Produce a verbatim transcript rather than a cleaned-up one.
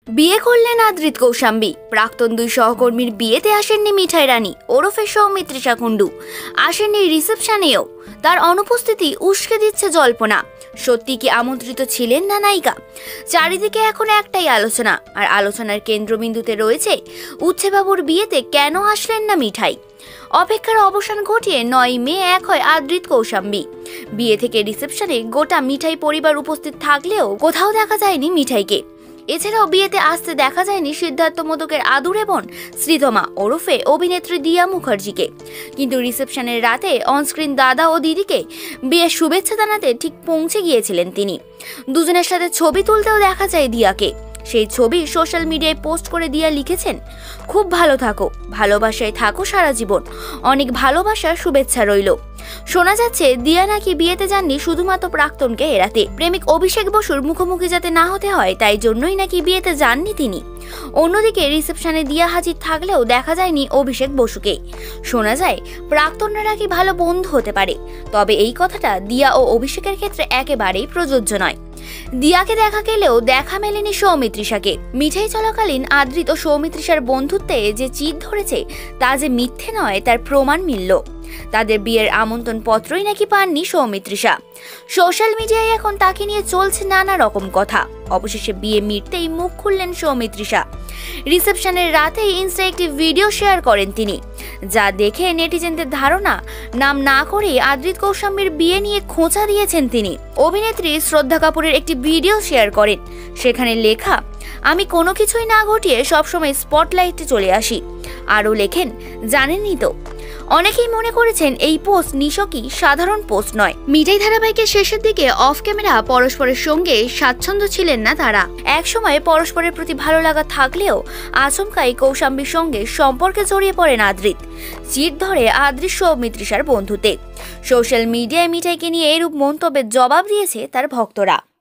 বিয়ে করলেন আদ্রিত কৌশাম্বী। প্রাক্তন দুই সহকর্মীর বিয়েতে আসেননি মিঠাই রানী ওরফে সৌমিত্রিশা কুন্ডু, আসেননি রিসেপশনেও। তার অনুপস্থিতি উস্কে দিচ্ছে জল্পনা। সত্যি কি আমন্ত্রিত ছিলেন না নায়িকা? চারিদিকে এখন একটাই আলোচনা, আর আলোচনার কেন্দ্রবিন্দুতে রয়েছে উচ্ছেবাবুর বিয়েতে কেন আসলেন না মিঠাই। অপেক্ষার অবসান ঘটিয়ে নয় মে এক হয় আদ্রিত কৌশাম্বী। বিয়ে থেকে রিসেপশনে গোটা মিঠাই পরিবার উপস্থিত থাকলেও কোথাও দেখা যায়নি মিঠাইকে। এছাড়াও বিয়েতে আসতে দেখা যায়নি সিদ্ধার্থ মোদকের আদুরে বোন শ্রীতমা ওরফে অভিনেত্রী দিয়া মুখার্জিকে। কিন্তু রিসেপশনের রাতে অনস্ক্রিন দাদা ও দিদিকে বিয়ের শুভেচ্ছা জানাতে ঠিক পৌঁছে গিয়েছিলেন তিনি। দুজনের সাথে ছবি তুলতেও দেখা যায় দিয়াকে। সেই ছবি সোশ্যাল মিডিয়ায় পোস্ট করে দিয়া লিখেছেন, খুব ভালো থাকো, ভালোবাসায় থাকো সারা জীবন, অনেক ভালোবাসার শুভেচ্ছা রইল। শোনা যাচ্ছে দিয়া নাকি বিয়েতে যাননি শুধুমাত্র প্রাক্তনকে এড়াতে। প্রেমিক অভিষেক বসুর মুখোমুখি যাতে না হতে হয় তাই জন্যই নাকি বিয়েতে যাননি তিনি। অন্যদিকে রিসেপশনে দিয়া হাজির থাকলেও দেখা যায়নি অভিষেক বসুকে। শোনা যায় প্রাক্তনরা নাকি ভালো বন্ধু হতে পারে, তবে এই কথাটা দিয়া ও অভিষেকের ক্ষেত্রে একেবারেই প্রযোজ্য নয়। দিয়াকে দেখা গেলেও দেখা মেলেনি সৌমিত্রিশাকে। মিঠাই চলাকালীন আদ্রিত ও সৌমিত্রিশার বন্ধুত্বে যে চিট ধরেছে তা যে মিথ্যে নয় তার প্রমাণ মিলল। তাদের বিয়ের আমন্ত্রণ পত্রই নাকি পাননি সৌমিত্রিশা। সোশ্যাল মিডিয়ায় এখন তাকে নিয়ে চলছে নানা রকম কথা। অবশেষে বিয়ে মিটতেই মুখ খুললেন সৌমিত্রিশা। রিসেপশনের রাতেই ইনস্টা একটি ভিডিও শেয়ার করেন তিনি, যা দেখে নেটিজেনদের ধারণা নাম না করে আদ্রিত কৌশাম্বীর বিয়ে নিয়ে খোঁচা দিয়েছেন তিনি। অভিনেত্রী শ্রদ্ধা কাপুরের একটি ভিডিও শেয়ার করেন, সেখানে লেখা, আমি কোনো কিছুই না ঘটিয়ে সবসময় স্পটলাইটে চলে আসি। আরও লেখেন, জানেনই তো। অনেকেই মনে করেছেন এই পোস্ট নিছকই সাধারণ পোস্ট নয়। মিঠাই ধারাবাহিকের শেষের দিকে অফ ক্যামেরা পরস্পরের সঙ্গে স্বাচ্ছন্দ্য ছিলেন না তারা। একসময় পরস্পরের প্রতি ভালো লাগা থাকলেও আচমকাই কৌশাম্বীর সঙ্গে সম্পর্কে জড়িয়ে পড়েন আদ্রিত। চিট ধরে আদ্রিত সৌমিত্রিশার বন্ধুতে। সোশ্যাল মিডিয়ায় মিঠাইকে নিয়ে এরূপ মন্তব্যের জবাব দিয়েছে তার ভক্তরা।